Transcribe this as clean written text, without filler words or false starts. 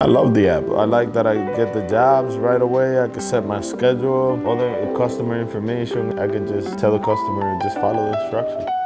I love the app. I like that I get the jobs right away. I can set my schedule, all the customer information. I can just tell the customer, just follow the instructions.